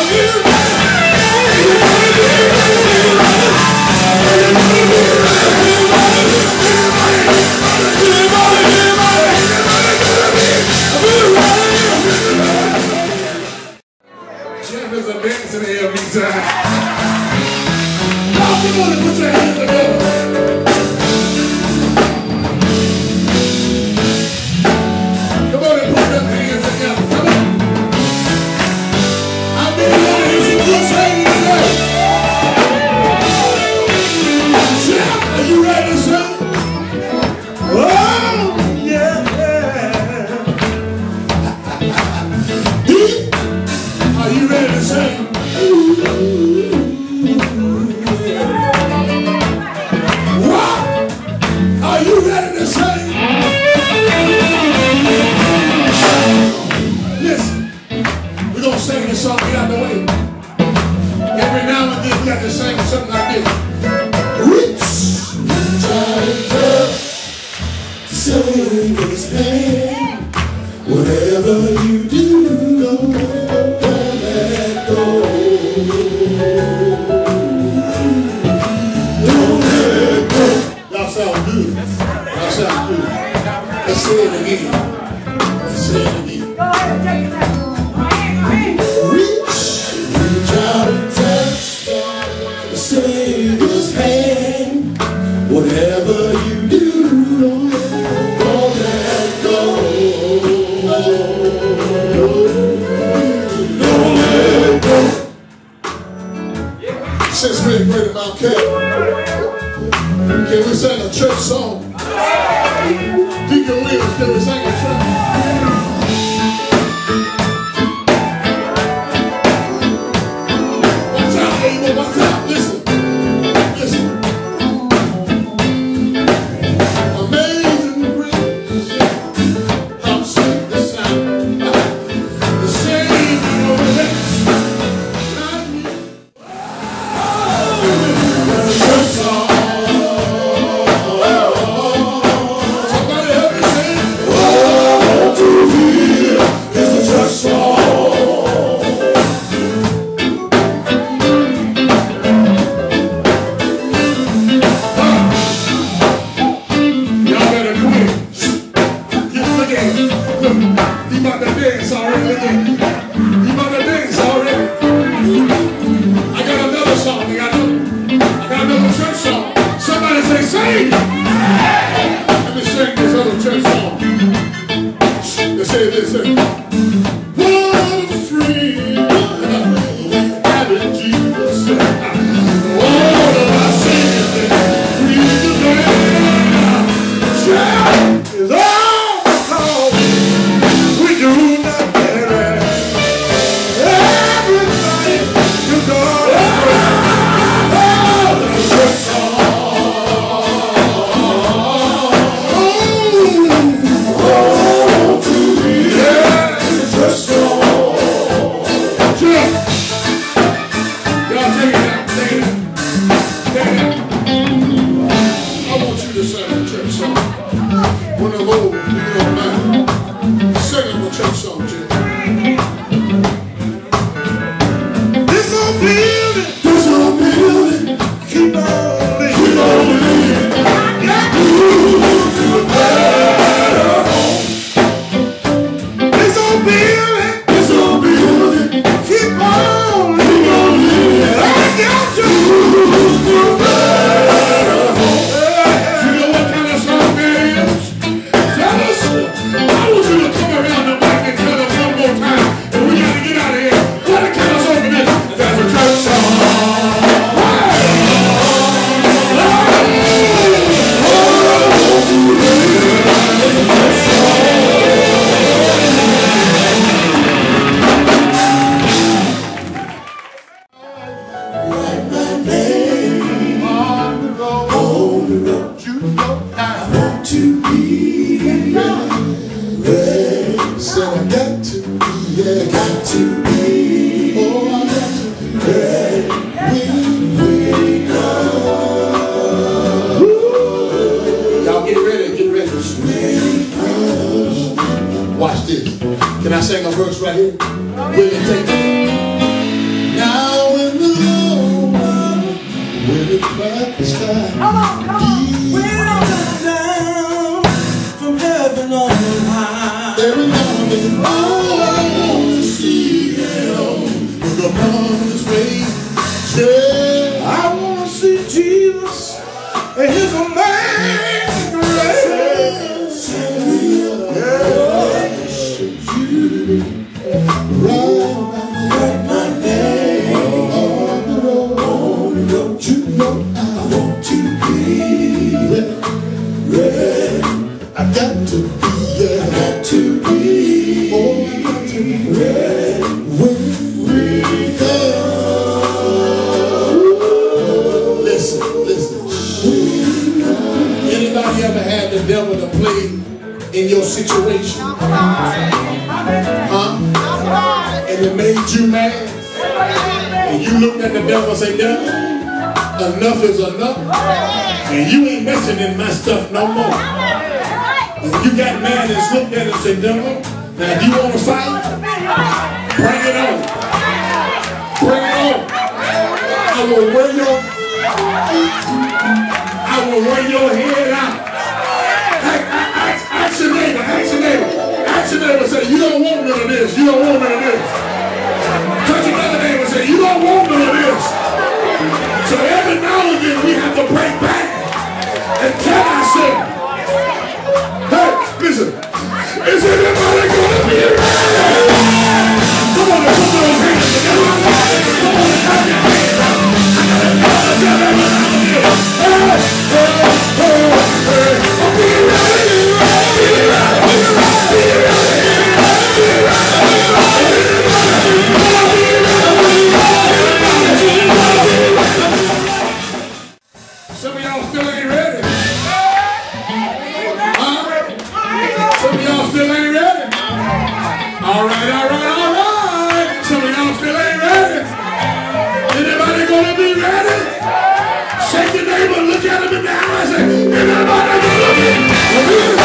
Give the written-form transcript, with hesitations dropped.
There's a dance in here every time. Now, come on and put your hands together. Come on and put them hands together. Come on. I really want to hear some good singing today. Jeff, are you ready to sing? Oh, yeah. Are you ready to sing? What? Are you ready to sing? Listen, we're going to sing this song, get out of the way. Every now and then we got to sing something like this. Reach out and touch, sing his hand. Whatever you do, don't let go. Don't let go. Y'all sound good. Y'all sound good. Let's say it again. Let's say it again. Go ahead and take it back. Reach out and touch the Savior's hand. Whatever you do, don't let go. Don't let go. Since we're great at Mount Calvary, can we sing a church song? Deacon Williams, can we sing a church? Watch out, Abel, watch out. Listen, listen. Amazing grace, how sweet the sound, the Savior of the next. Church song. Somebody help me sing. Oh, to hear is a church song. Y'all better quit. Look at him. Look, he about to dance already. Look at him. He about to dance already. I got another song. I got another church song. Somebody say, sing! Let me sing this other church song. Let's say this. What a freedom we have in Jesus. All of our sins and free today. Shout is all because we do not get it. Everybody to God. One of old, if you don't mind, singing the church song, Jim. This old building, keep on living. I got to move to a better home. This old building, keep on living. I got to move to a better home. You know what kind of song that is? I want you to come around the back and tell us one more time, and we got to get out of here. What the kind of song it is? That's a church song. Write my name on the road. You know I want to be ready. So I got to be, yeah, got to be. Oh, I got to be ready when we come. Y'all get ready, get ready. Watch this. Can I sing a verse right here? William, take it. When it's back this time. Come on, come on. When I come down from heaven on high, Every morning, all I want to see him with the promised face. Yeah. I want to see Jesus and his amazing grace. Right my name on the road. You know I want to be ready. I got to be, I got to be, oh, I got to be ready when we come. Listen. Anybody ever had the devil to play in your situation? Huh? And it made you mad? And you looked at the devil and said, devil, enough is enough. And you ain't messing in my stuff no more. And you got mad and looked at it and said, devil, now do you want to fight? Bring it on. Bring it on. I will wear your head out. Ask your neighbor, say, you don't want none of this, you don't want none of this. Touch another neighbor and say, you don't want none of this. So every now and then we have to break back and tell ourselves, hey, listen, is anybody gonna be ready? Come on and put those hands together. Come on and clap your hands out. I gotta tell everybody here. Hey, I'll be ready. Some of y'all still ain't ready. Some of y'all still ain't ready. All right. Some of y'all still ain't ready. Anybody gonna be ready? Shake your neighbor, look at him in the eye and say, anybody gonna be ready?